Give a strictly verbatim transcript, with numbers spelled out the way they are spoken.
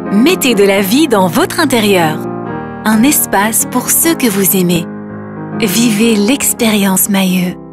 Mettez de la vie dans votre intérieur. Un espace pour ceux que vous aimez. Vivez l'expérience Mahieu.